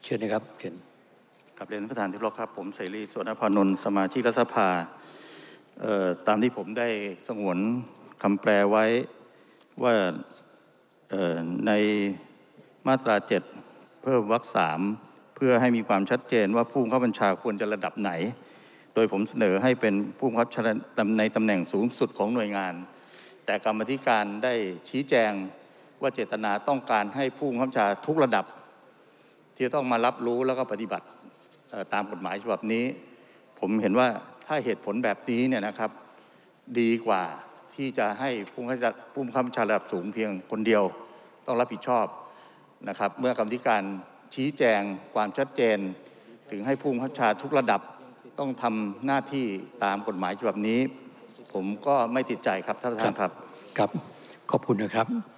ชิญนะครับเชิญกับเรียนท่านประธานที่เคารพครับผมเสรีสวนพรนนท์สมาชิกรัฐสภาตามที่ผมได้สงวนคำแปลไว้ว่าในมาตรา 7 เพิ่มวรรค 3เพื่อให้มีความชัดเจนว่าผู้บังคับบัญชาควรจะระดับไหนโดยผมเสนอให้เป็นผู้บังคับบัญชาในตำแหน่งสูงสุดของหน่วยงานแต่กรรมาธิการได้ชี้แจงว่าเจตนาต้องการให้ผู้บังคับบัญชาทุกระดับที่จะต้องมารับรู้แล้วก็ปฏิบัติตามกฎหมายฉบับนี้ผมเห็นว่าถ้าเหตุผลแบบนี้เนี่ยนะครับดีกว่าที่จะให้ผู้บังคับบัญชาระดับสูงเพียงคนเดียวต้องรับผิดชอบนะครับเมื่อกรรมาธิการชี้แจงความชัดเจนถึงให้ผู้บังคับบัญชาทุกระดับต้องทำหน้าที่ตามกฎหมายฉบับนี้ผมก็ไม่ติดใจครับท่านประธานครับครับขอบคุณนะครับ